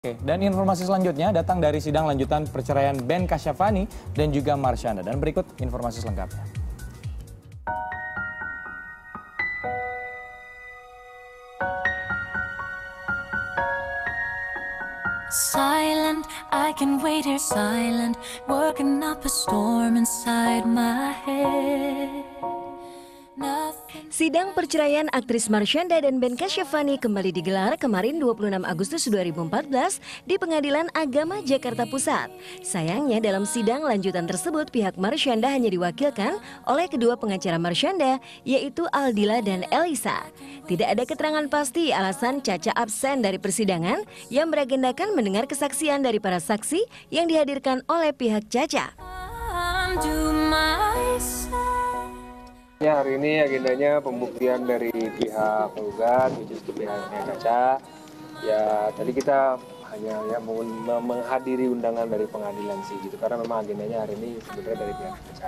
Oke, dan informasi selanjutnya datang dari sidang lanjutan perceraian Ben Kasyafani dan juga Marsyanda. Dan berikut informasi selengkapnya. Silent, I can wait here silent, working up a storm inside my head. Sidang perceraian aktris Marsyanda dan Ben Kasyafani kembali digelar kemarin 26 Agustus 2014 di Pengadilan Agama Jakarta Pusat. Sayangnya dalam sidang lanjutan tersebut pihak Marsyanda hanya diwakilkan oleh kedua pengacara Marsyanda, yaitu Aldila dan Elisa. Tidak ada keterangan pasti alasan Caca absen dari persidangan yang beragendakan mendengar kesaksian dari para saksi yang dihadirkan oleh pihak Caca. Ya, hari ini agendanya pembuktian dari pihak penggugat, itu pihaknya Caca. Ya, tadi kita hanya menghadiri undangan dari pengadilan sih gitu, karena memang agendanya hari ini sebenarnya dari pihak Caca.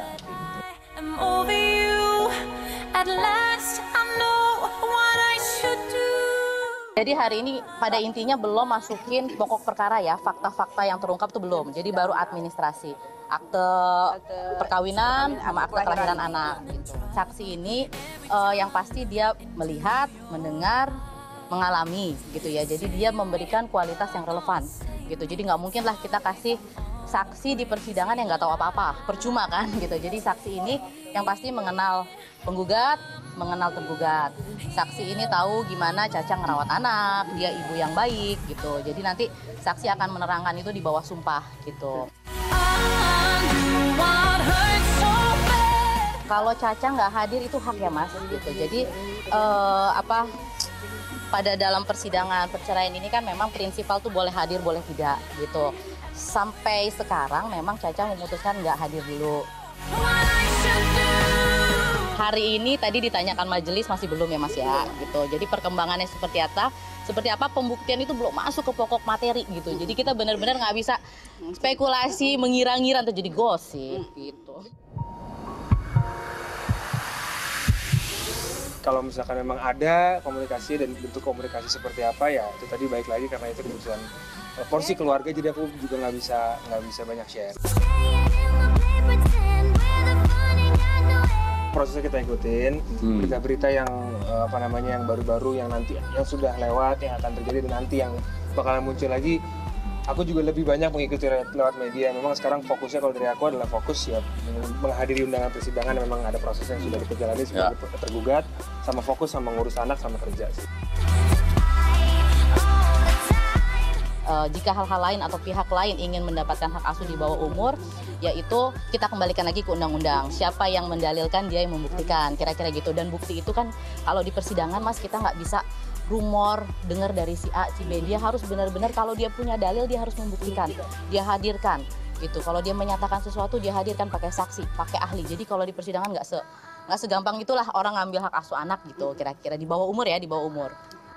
Jadi hari ini pada intinya belum masukin pokok perkara ya, fakta-fakta yang terungkap tuh belum. Jadi baru administrasi, akte perkawinan sama akte kelahiran anak. Gitu. Saksi ini yang pasti dia melihat, mendengar, mengalami gitu ya. Jadi dia memberikan kualitas yang relevan gitu. Jadi nggak mungkin lah kita kasih saksi di persidangan yang nggak tahu apa-apa, percuma kan gitu. Jadi saksi ini yang pasti mengenal penggugat, mengenal tergugat. Saksi ini tahu gimana Caca ngerawat anak, dia ibu yang baik gitu. Jadi nanti saksi akan menerangkan itu di bawah sumpah gitu. Kalau Caca nggak hadir itu hak ya Mas gitu. Jadi pada dalam persidangan perceraian ini kan memang prinsipal tuh boleh hadir boleh tidak gitu. Sampai sekarang memang Caca memutuskan nggak hadir dulu. Hari ini tadi ditanyakan majelis masih belum ya Mas ya gitu. Jadi perkembangannya seperti apa pembuktian itu belum masuk ke pokok materi gitu. Jadi kita benar-benar nggak bisa spekulasi mengira-ngira atau jadi gosip gitu. Kalau misalkan memang ada komunikasi dan bentuk komunikasi seperti apa ya itu tadi baik lagi karena itu kebutuhan porsi keluarga, jadi aku juga nggak bisa banyak share. Prosesnya kita ikutin, berita-berita yang yang baru-baru yang nanti yang sudah lewat yang akan terjadi dan nanti yang bakalan muncul lagi. Aku juga lebih banyak mengikuti lewat media. Memang sekarang fokusnya kalau dari aku adalah fokus ya menghadiri undangan persidangan. Memang ada proses yang sudah kita jalani sebagai tergugat, sama fokus sama ngurus anak sama kerja sih. Jika hal-hal lain atau pihak lain ingin mendapatkan hak asuh di bawah umur, yaitu kita kembalikan lagi ke undang-undang. Siapa yang mendalilkan dia yang membuktikan, kira-kira gitu. Dan bukti itu kan kalau di persidangan Mas kita nggak bisa rumor dengar dari si A, si B. Dia harus benar-benar kalau dia punya dalil dia harus membuktikan, dia hadirkan gitu. Kalau dia menyatakan sesuatu dia hadirkan pakai saksi, pakai ahli. Jadi kalau di persidangan nggak segampang itulah orang ngambil hak asuh anak gitu. Kira-kira di bawah umur ya, di bawah umur.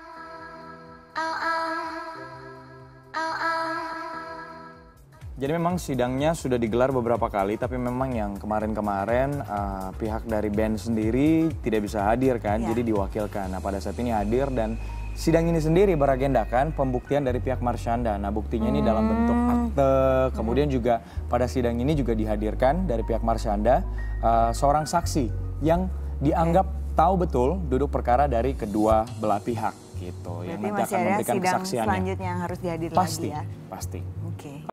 Jadi memang sidangnya sudah digelar beberapa kali, tapi memang yang kemarin-kemarin pihak dari Ben sendiri tidak bisa hadir kan, jadi diwakilkan. Nah pada saat ini hadir dan sidang ini sendiri beragendakan pembuktian dari pihak Marsyanda. Nah buktinya ini dalam bentuk akte, kemudian juga pada sidang ini juga dihadirkan dari pihak Marsyanda seorang saksi yang dianggap tahu betul duduk perkara dari kedua belah pihak gitu. Berarti yang nanti masih akan ada memberikan sidang kesaksiannya. Selanjutnya yang harus dihadir Pasti, lagi ya? pasti. Oke.